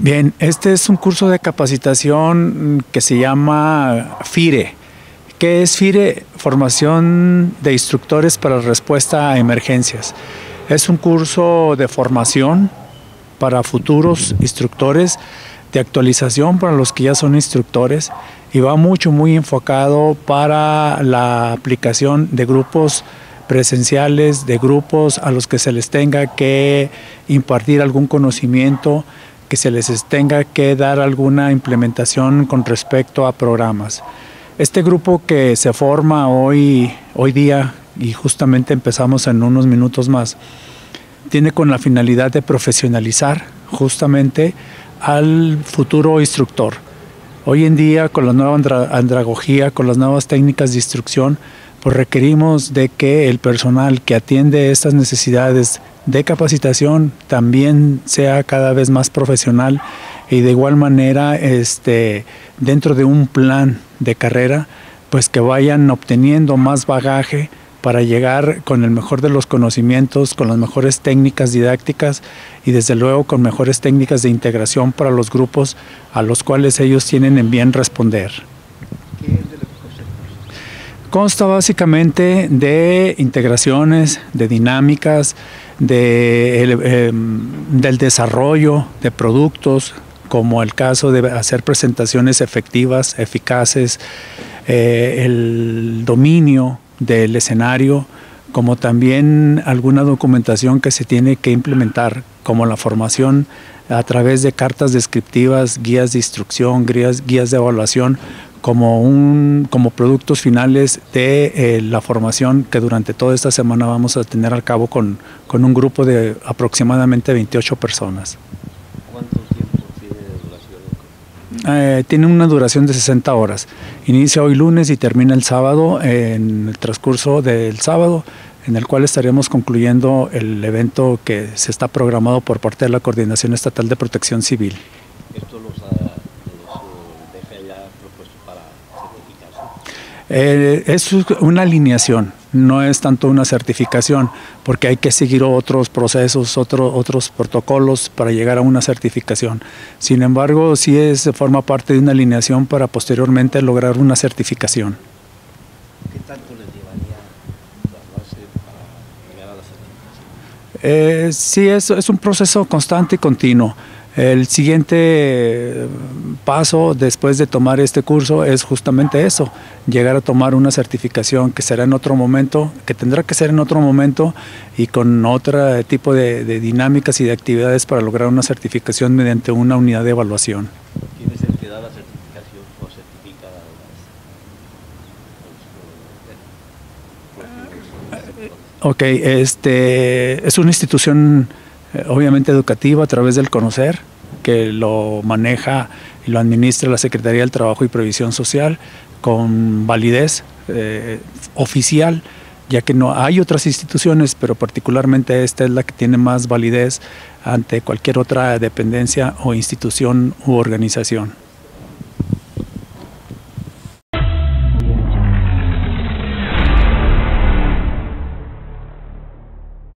Bien, este es un curso de capacitación que se llama FIRE. ¿Qué es FIRE? Formación de instructores para respuesta a emergencias. Es un curso de formación para futuros instructores, de actualización para los que ya son instructores, y va muy enfocado para la aplicación de grupos presenciales, de grupos a los que se les tenga que impartir algún conocimiento, que se les tenga que dar alguna implementación con respecto a programas. Este grupo que se forma hoy día, y justamente empezamos en unos minutos más, tiene con la finalidad de profesionalizar justamente al futuro instructor. Hoy en día, con la nueva andragogía, con las nuevas técnicas de instrucción, pues requerimos de que el personal que atiende estas necesidades de capacitación también sea cada vez más profesional, y de igual manera dentro de un plan de carrera, pues que vayan obteniendo más bagaje para llegar con el mejor de los conocimientos, con las mejores técnicas didácticas y desde luego con mejores técnicas de integración para los grupos a los cuales ellos tienen en bien responder. ¿Qué es de lo que consta? Consta básicamente de integraciones, de dinámicas, del desarrollo de productos, como el caso de hacer presentaciones efectivas, eficaces, el dominio del escenario, como también alguna documentación que se tiene que implementar, como la formación a través de cartas descriptivas, guías de instrucción, guías de evaluación, como productos finales de la formación que durante toda esta semana vamos a tener a cabo con un grupo de aproximadamente 28 personas. ¿Cuánto tiempo tiene de duración? Tiene una duración de 60 horas. Inicia hoy lunes y termina el sábado, en el transcurso del sábado, en el cual estaremos concluyendo el evento que se está programado por parte de la Coordinación Estatal de Protección Civil. ¿Esto los deja ya propuestos para certificarse? Es una alineación, no es tanto una certificación, porque hay que seguir otros procesos, otros protocolos para llegar a una certificación. Sin embargo, sí forma parte de una alineación para posteriormente lograr una certificación. ¿Qué tanto les llevaría graduarse para llegar a la certificación? Sí, es un proceso constante y continuo. El siguiente paso después de tomar este curso es justamente eso, llegar a tomar una certificación que será en otro momento, que tendrá que ser en otro momento y con otro tipo de dinámicas y de actividades para lograr una certificación mediante una unidad de evaluación. ¿Quién es el que da la certificación o certifica a Ok, es una institución obviamente educativa a través del CONOCER, que lo maneja y lo administra la Secretaría del Trabajo y Previsión Social con validez oficial, ya que no hay otras instituciones, pero particularmente esta es la que tiene más validez ante cualquier otra dependencia o institución u organización.